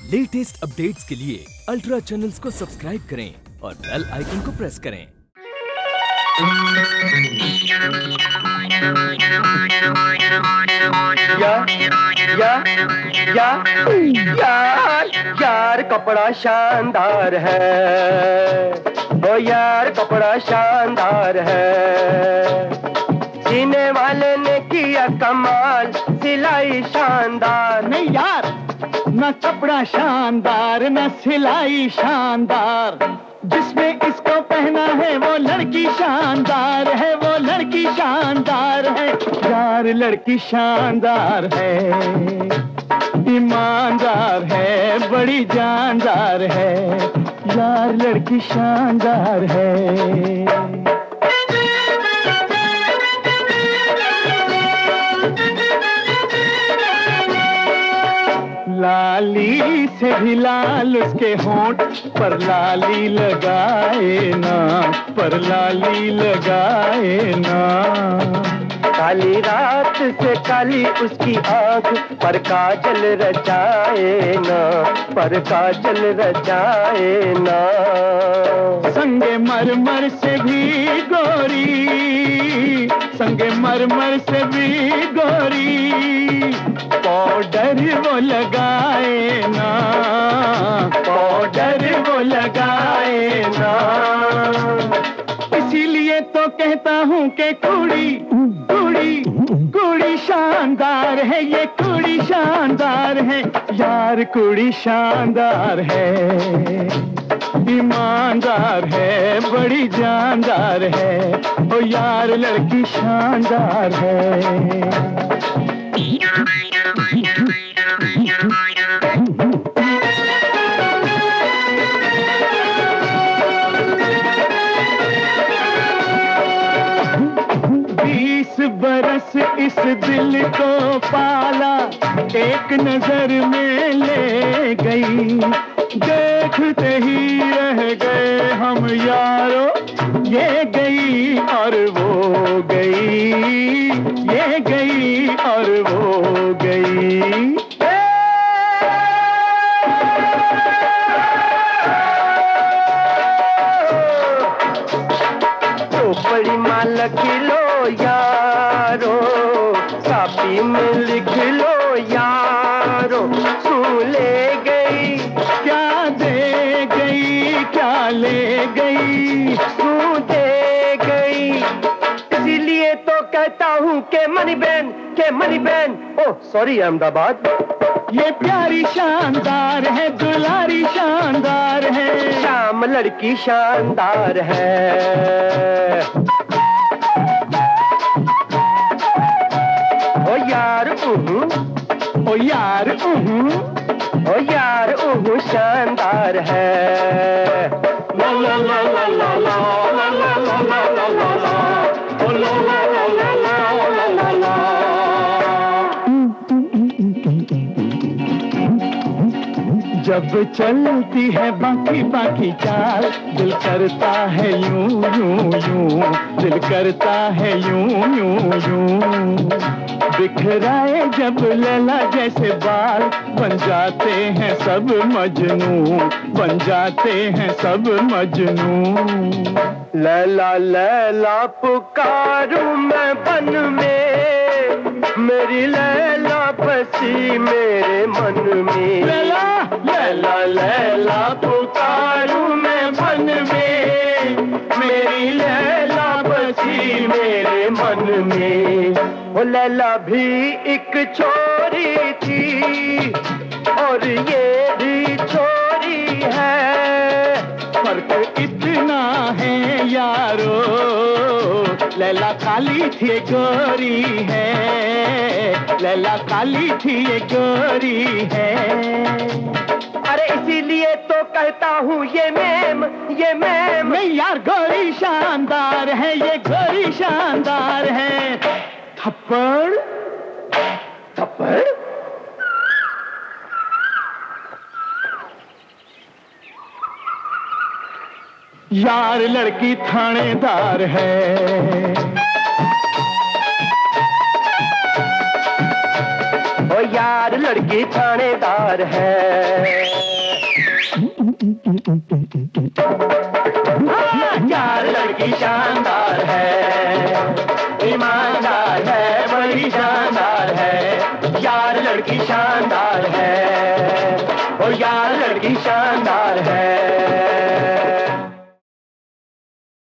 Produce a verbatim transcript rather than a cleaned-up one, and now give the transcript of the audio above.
Latest updates के लिए ultra channels को सब्सक्राइब करें और बेल आइकन को प्रेस करें। या, या, या, यार यार कपड़ा शानदार है, ओ यार कपड़ा शानदार है। सीने वाले ने किया कमाल, सिलाई शानदार। नहीं यार, न कपड़ा शानदार न सिलाई शानदार, जिसमें इसको पहना है वो लड़की शानदार है, वो लड़की शानदार है यार, लड़की शानदार है, ईमानदार है, बड़ी जानदार है यार, लड़की शानदार है। लाली से भी लाल उसके होंठ पर लाली लगाए ना, पर लाली लगाए ना। काली रात से काली उसकी आंख पर काजल रचाए ना, पर काजल रचाए ना। संगे मरमर से भी गोरी, संगे मरमर से भी गोरी, पाउडर वो लगाए ना, पाउडर वो लगाए ना। इसीलिए तो कहता हूँ कि कुड़ी कुड़ी कुड़ी शानदार है, ये कुड़ी शानदार है यार, कुड़ी शानदार है, ईमानदार है, बड़ी जानदार है ओ यार, लड़की शानदार है। बीस बरस इस दिल को पाला, एक नजर में ले गई, देखते ही रह गए हम यारो, ये गई और वो गई, ये गई और वो गई। तो बड़ी माल किलो यारो, कापी में लिख लो यारो, तू ले गई क्या दे गई, क्या ले गई, तू दे गई। इसीलिए तो कहता हूँ के मनी बैन, के money ban. Oh sorry Ahmedabad. ये प्यारी शानदार है, दुलारी शानदार है, शाम लड़की शानदार है। ओ यार उहू, ओ यार उहू, ओ यार उहू शानदार है। ला ला ला ला ला ला ला ला ला ला ला ला ला, ओ ला ला ला ला ला ला ला। जब चलती है बाकी बाकी चाल, दिल करता है यूं यूं यूं, दिल करता है यूं यूं यूं। बिखराए जब लैला जैसे बाल, बन जाते हैं सब मजनू, बन जाते हैं सब मजनू। लैला लैला पुकारूं मैं बन में, मेरी लैला बसी मेरे मन में। लैला लैला लैला पुकारूं मैं बन में, मेरी लैला बसी मेरे मन में। वो लैला भी एक छोरी थी और ये भी छोरी है, फर्क इतना है यारो, लैला काली थी गोरी है, लैला काली थी गोरी है। अरे इसीलिए तो कहता हूँ ये मैम, ये मैम। नहीं यार, गोरी शानदार है, ये गोरी शानदार है। थप्पड़ थप्पड़ यार, लड़की थानेदार है। ओ ओ यार लड़की थानेदार है। यार लड़की शानदार है, ईमानदार है, बड़ी शानदार है। यार लड़की शानदार है, ओ यार लड़की शानदार है।